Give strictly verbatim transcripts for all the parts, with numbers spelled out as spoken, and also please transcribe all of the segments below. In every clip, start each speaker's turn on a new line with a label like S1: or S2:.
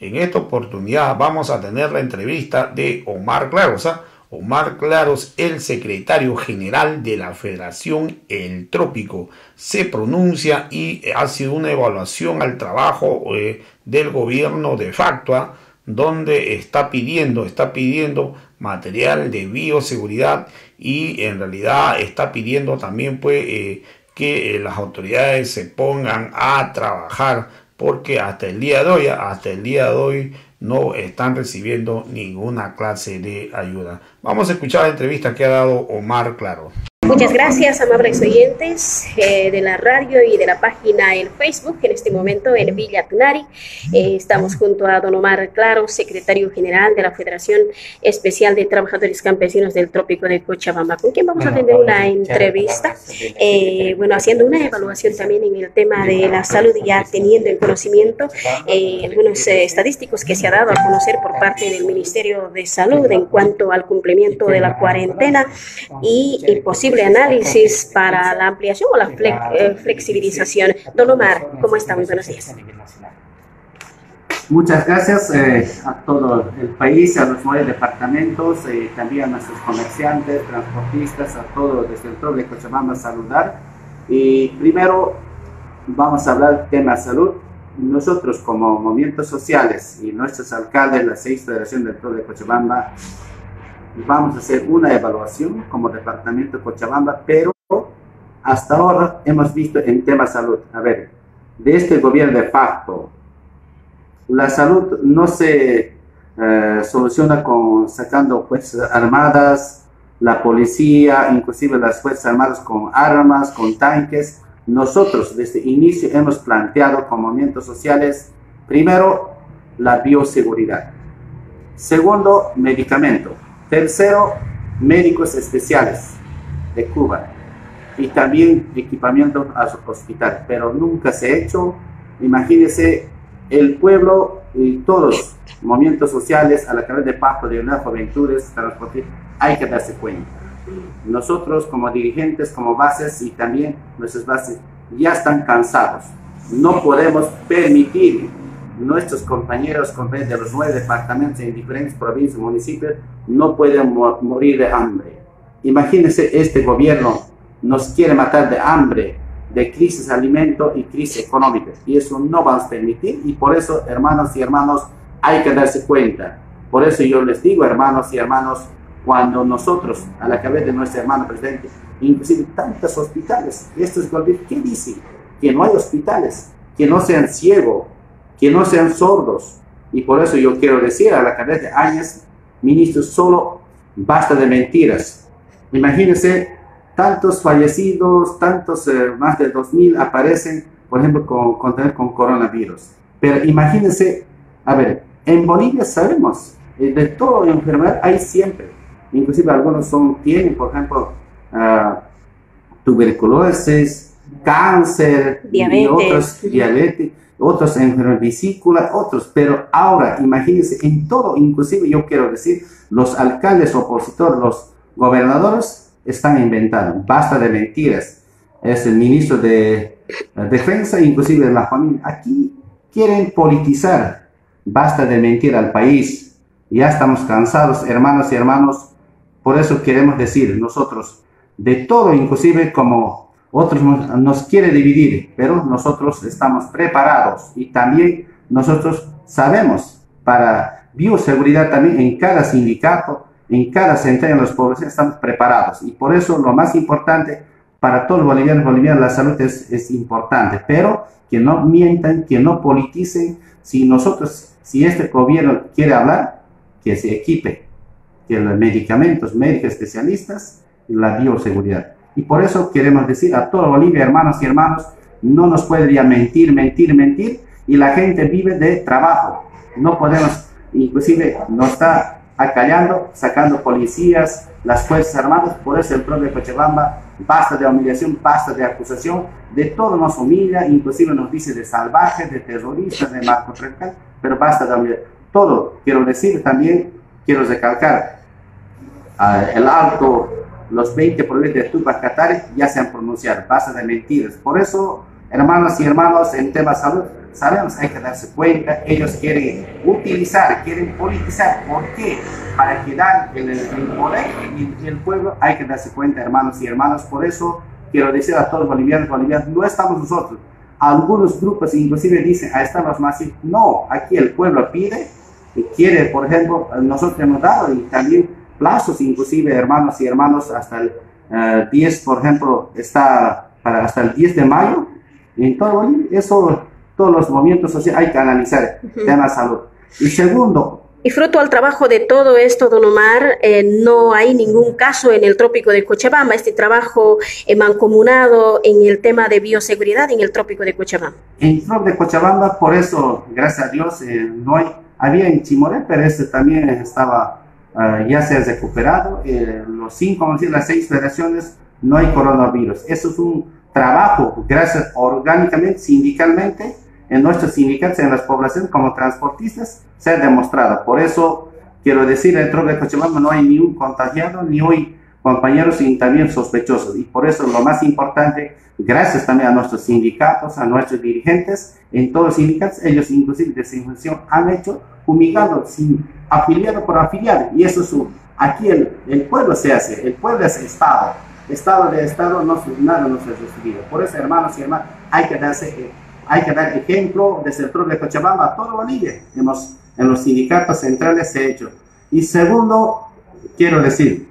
S1: En esta oportunidad vamos a tener la entrevista de Omar Claros. ¿eh? Omar Claros, el secretario general de la Federación El Trópico, se pronuncia y hace una evaluación al trabajo eh, del gobierno de facto, ¿eh? donde está pidiendo, está pidiendo material de bioseguridad y en realidad está pidiendo también pues eh, que eh, las autoridades se pongan a trabajar, porque hasta el día de hoy, hasta el día de hoy no están recibiendo ninguna clase de ayuda. Vamos a escuchar la entrevista que ha dado Omar Claros.
S2: Muchas gracias, amables oyentes eh, de la radio y de la página en Facebook. En este momento en Villa Tunari eh, estamos junto a don Omar Claros, secretario general de la Federación Especial de Trabajadores Campesinos del Trópico de Cochabamba, con quien vamos a tener una entrevista, eh, bueno, haciendo una evaluación también en el tema de la salud, ya teniendo en conocimiento eh, algunos eh, estadísticos que se ha dado a conocer por parte del Ministerio de Salud en cuanto al cumplimiento de la cuarentena y, y posible análisis para la ampliación o la flex, eh, flexibilización. Don Omar, ¿cómo está? Muy buenos días.
S3: Muchas gracias eh, a todo el país, a los nueve departamentos, eh, también a nuestros comerciantes, transportistas, a todos desde el Trópico de Cochabamba saludar. Y primero vamos a hablar del tema salud. Nosotros como movimientos sociales y nuestros alcaldes, la seis Federación del Trópico de Cochabamba, vamos a hacer una evaluación como departamento de Cochabamba, pero hasta ahora hemos visto en tema salud, a ver, de este gobierno de facto, la salud no se eh, soluciona con sacando fuerzas armadas, la policía, inclusive las fuerzas armadas con armas, con tanques. Nosotros desde el inicio hemos planteado como movimientos sociales, primero, la bioseguridad, segundo, medicamento, tercero, médicos especiales de Cuba y también equipamiento a su hospital, pero nunca se ha hecho. Imagínense, el pueblo y todos los movimientos sociales a la cabeza de Pacto de Unidad Juventudes, transporte, hay que darse cuenta. Nosotros como dirigentes, como bases y también nuestras bases ya están cansados. No podemos permitir nuestros compañeros, compañeros de los nueve departamentos en diferentes provincias y municipios no pueden mo morir de hambre. Imagínense, este gobierno nos quiere matar de hambre, de crisis de alimento y crisis económica, y eso no vamos a permitir. Y por eso, hermanos y hermanos, hay que darse cuenta. Por eso yo les digo, hermanos y hermanos, cuando nosotros, a la cabeza de nuestro hermano presidente, inclusive tantos hospitales, estos gobiernos, ¿qué dicen? Que no hay hospitales, que no sean ciegos, que no sean sordos. Y por eso yo quiero decir a la cabeza de Áñez, ministro, solo basta de mentiras. Imagínense, tantos fallecidos, tantos, eh, más de dos mil aparecen, por ejemplo, con, con, con coronavirus. Pero imagínense, a ver, en Bolivia sabemos, eh, de toda enfermedad hay siempre. Inclusive algunos son, tienen, por ejemplo, uh, tuberculosis, cáncer,
S2: diabetes,
S3: y otros, diabetes, otros enfermedades vesículas, otros. Pero ahora, imagínense, en todo, inclusive yo quiero decir, los alcaldes opositores, los gobernadores están inventando. Basta de mentiras. Es el ministro de Defensa, inclusive de la familia. Aquí quieren politizar. Basta de mentir al país. Ya estamos cansados, hermanos y hermanos. Por eso queremos decir nosotros, de todo, inclusive como otros nos, nos quiere dividir, pero nosotros estamos preparados y también nosotros sabemos para bioseguridad también en cada sindicato, en cada central de las poblaciones estamos preparados. Y por eso lo más importante para todos los bolivianos y bolivianas, la salud es, es importante, pero que no mientan, que no politicen. Si nosotros, si este gobierno quiere hablar, que se equipe, que los medicamentos, médicos especialistas y la bioseguridad. Y por eso queremos decir a toda Bolivia, hermanos y hermanos, no nos puede ya mentir, mentir, mentir, y la gente vive de trabajo. No podemos, inclusive nos está acallando, sacando policías, las fuerzas armadas. Por eso el pueblo de Cochabamba, basta de humillación, basta de acusación, de todo nos humilla, inclusive nos dice de salvajes, de terroristas, de narcotraficantes, pero basta de humillación. Todo, quiero decir también, quiero recalcar, uh, el alto, los veinte provincias de Tupac Katari ya se han pronunciado, basta de mentiras. Por eso, hermanos y hermanos, en tema salud, sabemos, hay que darse cuenta, ellos quieren utilizar, quieren politizar. ¿Por qué? Para quedar en el, el poder y el pueblo, hay que darse cuenta, hermanos y hermanas. Por eso quiero decir a todos los bolivianos, bolivianos, no estamos nosotros. Algunos grupos inclusive dicen, ahí están los masivos. No, aquí el pueblo pide y quiere, por ejemplo, nosotros hemos dado y también plazos, inclusive hermanos y hermanos, hasta el uh, diez, por ejemplo, está para hasta el diez de mayo, en todo Bolivia. Eso, todos los movimientos sociales hay que analizar, uh-huh. tema salud. Y segundo,
S2: y fruto al trabajo de todo esto, don Omar, eh, no hay ningún caso en el trópico de Cochabamba, este trabajo eh, mancomunado en el tema de bioseguridad en el trópico de Cochabamba.
S3: En el trópico de Cochabamba, por eso, gracias a Dios, eh, no hay, había en Chimoré, pero este también estaba, uh, ya se ha recuperado, eh, los cinco, vamos a decir, las seis federaciones, no hay coronavirus. Eso es un trabajo, gracias orgánicamente, sindicalmente, en nuestros sindicatos, en las poblaciones como transportistas, se ha demostrado. Por eso, quiero decir, en el trópico de Cochabamba no hay ni un contagiado, ni hoy compañeros y también sospechosos. Y por eso lo más importante, gracias también a nuestros sindicatos, a nuestros dirigentes, en todos los sindicatos, ellos inclusive desinfección han hecho, fumigando, sin afiliado por afiliado. Y eso es un, aquí el, el pueblo se hace, el pueblo es Estado. Estado de Estado, no, nada no se ha recibido. Por eso, hermanos y hermanas, hay que darse... Hay que dar ejemplo desde el trópico de Cochabamba a todo Bolivia. Hemos, en los sindicatos centrales se ha hecho. Y segundo, quiero decir,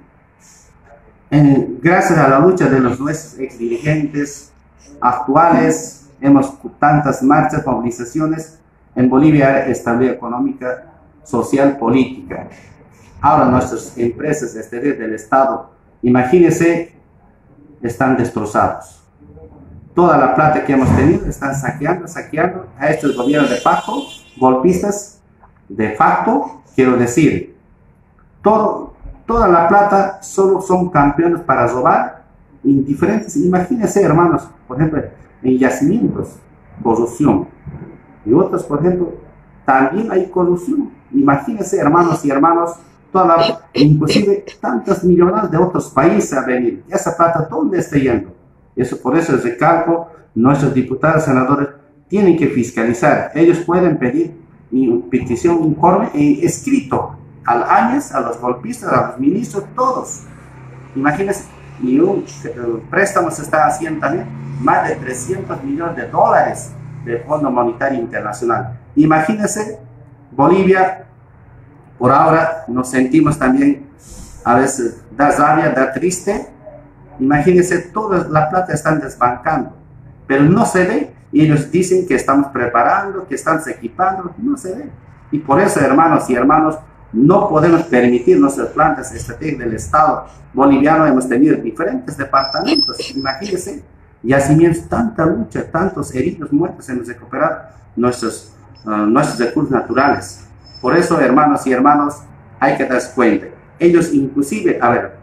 S3: eh, gracias a la lucha de los nuestros ex dirigentes actuales, hemos tantas marchas, movilizaciones, en Bolivia estabilidad económica, social, política. Ahora nuestras empresas exteriores del Estado, imagínense, están destrozados. Toda la plata que hemos tenido están saqueando, saqueando a estos gobiernos de facto, golpistas de facto, quiero decir, todo, toda la plata solo son campeones para robar, indiferentes. Imagínense, hermanos, por ejemplo, en yacimientos, corrupción, y otros, por ejemplo, también hay corrupción. Imagínense, hermanos y hermanos, toda la, inclusive tantas millonarios de otros países a venir. ¿Esa plata dónde está yendo? Eso, por eso, ese recalco, nuestros diputados, senadores, tienen que fiscalizar. Ellos pueden pedir petición, informe e escrito al Áñez, a los golpistas, a los ministros, todos. Imagínense, y un préstamo se está haciendo también, más de trescientos millones de dólares del Fondo Monetario Internacional. Imagínense, Bolivia, por ahora nos sentimos también, a veces da rabia, da triste. Imagínense, toda la plata están desbancando, pero no se ve, y ellos dicen que estamos preparando, que están equipando, no se ve. Y por eso, hermanos y hermanos, no podemos permitir nuestras plantas estratégicas del Estado boliviano. Hemos tenido diferentes departamentos, imagínense, yacimientos, tanta lucha, tantos heridos, muertos, hemos recuperado nuestros, uh, nuestros recursos naturales. Por eso, hermanos y hermanos, hay que darse cuenta. Ellos inclusive, a ver,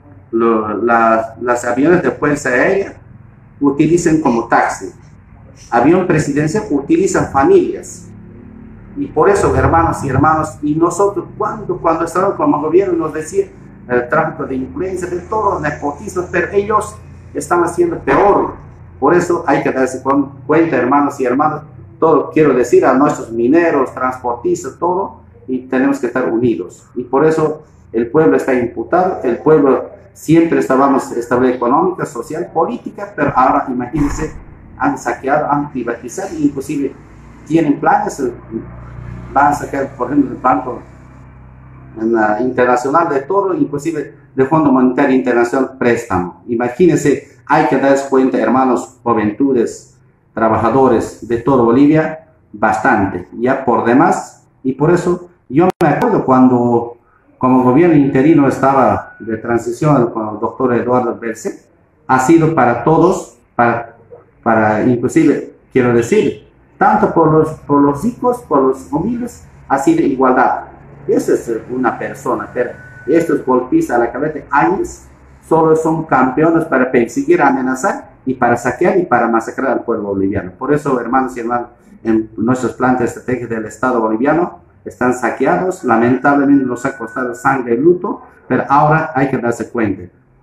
S3: Lo, la, las aviones de fuerza aérea utilizan como taxi, avión presidencial utilizan familias, y por eso, hermanos y hermanos, y nosotros cuando, cuando estábamos como gobierno nos decía el tráfico de influencia, de todos los nepotistas, pero ellos están haciendo peor. Por eso hay que darse cuenta, hermanos y hermanas, todo quiero decir a nuestros mineros, transportistas, todo, y tenemos que estar unidos. Y por eso el pueblo está imputado, el pueblo siempre estábamos estabilidad económica, social, política, pero ahora imagínense, han saqueado, han privatizado, inclusive tienen planes, van a sacar, por ejemplo, el Banco Internacional de todo, inclusive del Fondo Monetario Internacional, préstamo. Imagínense, hay que darse cuenta, hermanos, juventudes, trabajadores de toda Bolivia, bastante, ya por demás, y por eso yo me acuerdo cuando como gobierno interino estaba de transición con el doctor Eduardo Berset, ha sido para todos, para, para inclusive, quiero decir, tanto por los, por los ricos, por los humildes, ha sido igualdad. Esa es una persona, pero estos golpistas a la cabeza de años solo son campeones para perseguir, amenazar y para saquear y para masacrar al pueblo boliviano. Por eso, hermanos y hermanas, en nuestros planes estratégicos del Estado boliviano están saqueados, lamentablemente nos ha costado sangre y luto, pero ahora hay que darse cuenta.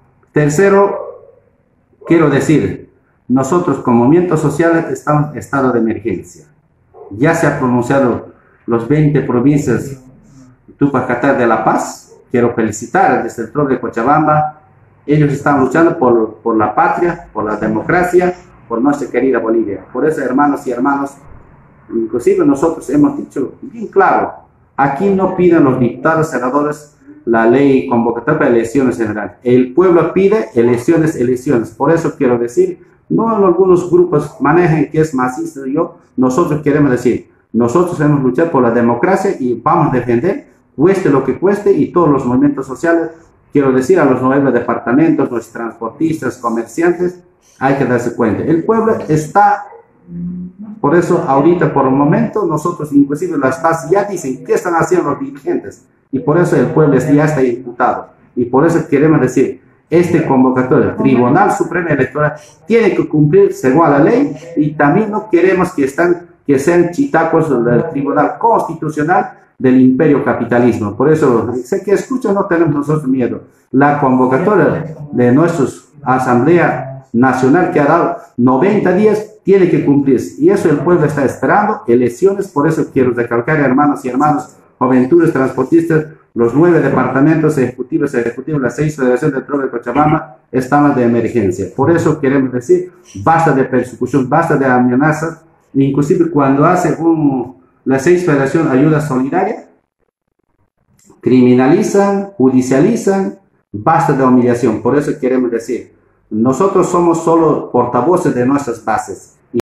S3: Tercero, quiero decir, nosotros como movimientos sociales estamos en estado de emergencia. ya se ha pronunciado los veinte provincias Tupac Katay de La Paz. Quiero felicitar desde el Troble de Cochabamba. Ellos están luchando por, por la patria, por la democracia, por nuestra querida Bolivia. Por eso, hermanos y hermanos, inclusive nosotros hemos dicho bien claro, aquí no piden los diputados, senadores, la ley convocatoria para elecciones generales. El pueblo pide elecciones, elecciones. Por eso quiero decir, no algunos grupos manejan que es masista. Yo, nosotros queremos decir, nosotros hemos luchado por la democracia y vamos a defender, cueste lo que cueste, y todos los movimientos sociales. Quiero decir a los nueve departamentos, los transportistas, comerciantes, hay que darse cuenta. El pueblo está, por eso ahorita por el momento, nosotros inclusive las bases ya dicen qué están haciendo los dirigentes. Y por eso el pueblo ya está imputado. Y por eso queremos decir, este convocatorio, el Tribunal Supremo Electoral, tiene que cumplir según la ley, y también no queremos que, están, que sean chitacos del Tribunal Constitucional del imperio capitalismo. Por eso, sé que escuchan, no tenemos nosotros miedo. La convocatoria de nuestra Asamblea Nacional, que ha dado noventa días, tiene que cumplirse. Y eso el pueblo está esperando, elecciones. Por eso quiero recalcar, hermanos y hermanas, juventudes, transportistas, los nueve departamentos ejecutivos, ejecutivos, las seis federaciones del Troble de Cochabamba, estamos de emergencia. Por eso queremos decir, basta de persecución, basta de amenazas. Inclusive cuando hace un... las seis federaciones ayuda solidaria, criminalizan, judicializan, basta de humillación. Por eso queremos decir, nosotros somos solo portavoces de nuestras bases.